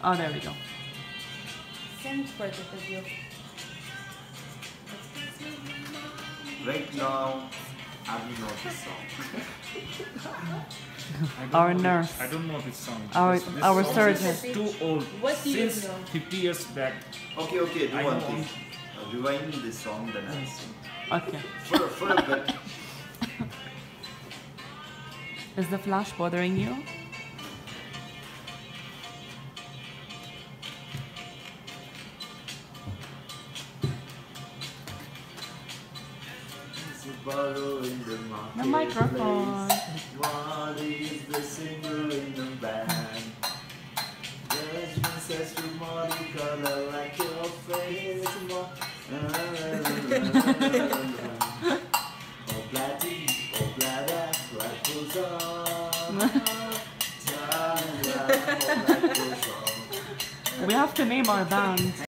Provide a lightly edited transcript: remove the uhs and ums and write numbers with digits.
Oh, there we go. Send for the video. Right now, I don't know this song. Our nurse. I don't know this song. Our song surgeon. is too old. What do you Since know? 50 years back. Okay, do I one know thing. Rewind me this song, then I'll sing. Okay. For a bit. Is the flash bothering you? In the The microphone. Molly is the singer in the band. Judgment says to Molly, color like your face. Obladi, oblada, life goes on. Life goes on. We have to name our band.